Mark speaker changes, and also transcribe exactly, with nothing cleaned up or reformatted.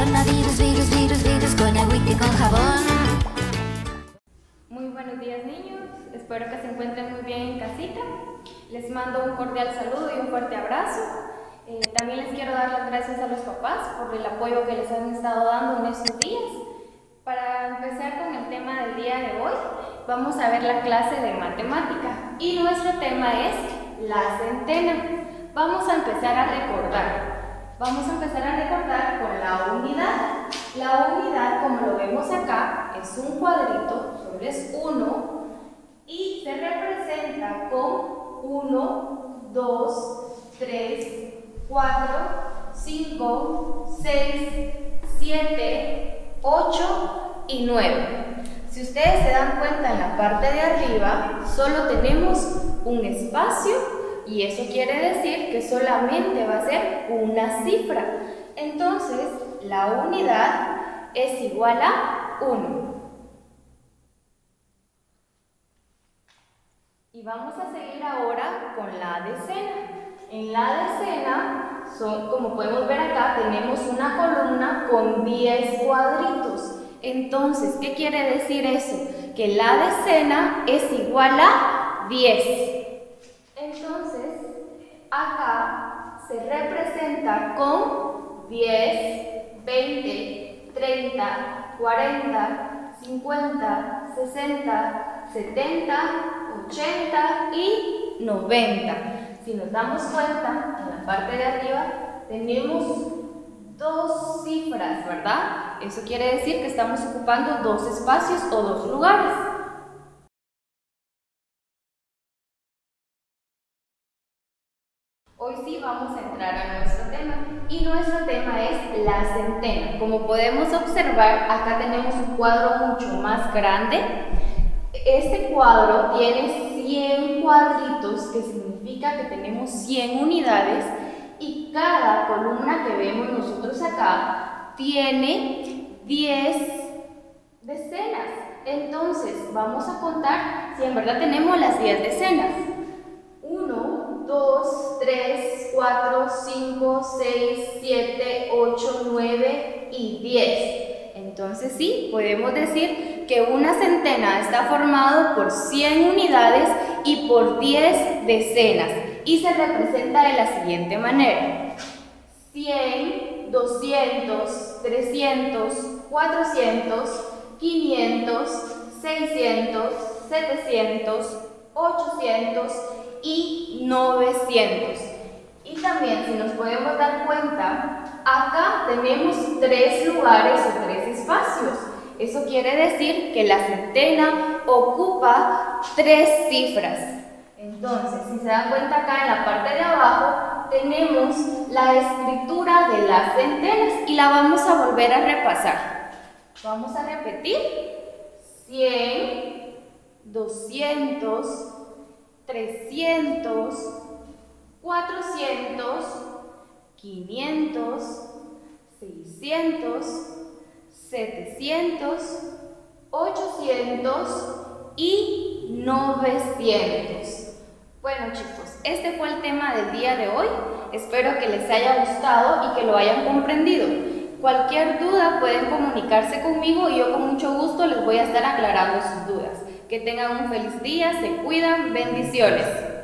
Speaker 1: Coronavirus, virus, virus, virus, con agüita y con jabón.
Speaker 2: Muy buenos días, niños. Espero que se encuentren muy bien en casita. Les mando un cordial saludo y un fuerte abrazo. Eh, también les quiero dar las gracias a los papás por el apoyo que les han estado dando en estos días. Para empezar con el tema del día de hoy, vamos a ver la clase de matemática y nuestro tema es la centena. Vamos a empezar a recordar. Vamos a empezar a recordar con la unidad. La unidad, como lo vemos acá, es un cuadrito, solo es uno, y se representa con uno, dos, tres, cuatro, cinco, seis, siete, ocho y nueve. Si ustedes se dan cuenta, en la parte de arriba solo tenemos un espacio y eso quiere decir que solamente va a ser una cifra. Entonces, la unidad es igual a uno. Y vamos a seguir ahora con la decena. En la decena, son, como podemos ver acá, tenemos una columna con diez cuadritos. Entonces, ¿qué quiere decir eso? Que la decena es igual a diez. Entonces, acá se representa con diez, veinte, treinta, cuarenta, cincuenta, sesenta, setenta, ochenta y noventa. Si nos damos cuenta, en la parte de arriba tenemos dos cifras, ¿verdad? Eso quiere decir que estamos ocupando dos espacios o dos lugares. Hoy sí vamos a entrar a nuestro tema y nuestro tema es la centena. Como podemos observar, acá tenemos un cuadro mucho más grande. Este cuadro tiene cien cuadritos, que significa que tenemos cien unidades, y cada columna que vemos nosotros acá tiene diez decenas. Entonces vamos a contar si en verdad tenemos las diez decenas. uno, dos, tres, cuatro, cinco, seis, siete, ocho, nueve y diez. Entonces sí, podemos decir que una centena está formado por cien unidades y por diez decenas. Y se representa de la siguiente manera: cien, doscientos, trescientos, cuatrocientos, quinientos, seiscientos, setecientos, ochocientos y novecientos. Y también, si nos podemos dar cuenta, acá tenemos tres lugares o tres espacios. Eso quiere decir que la centena ocupa tres cifras. Entonces, si se dan cuenta, acá en la parte de abajo tenemos la escritura de las centenas y la vamos a volver a repasar. Vamos a repetir: cien, doscientos, trescientos, cuatrocientos, quinientos, seiscientos, setecientos, ochocientos y novecientos. Bueno, chicos, este fue el tema del día de hoy. Espero que les haya gustado y que lo hayan comprendido. Cualquier duda pueden comunicarse conmigo y yo con mucho gusto les voy a estar aclarando sus dudas. Que tengan un feliz día, se cuidan, bendiciones.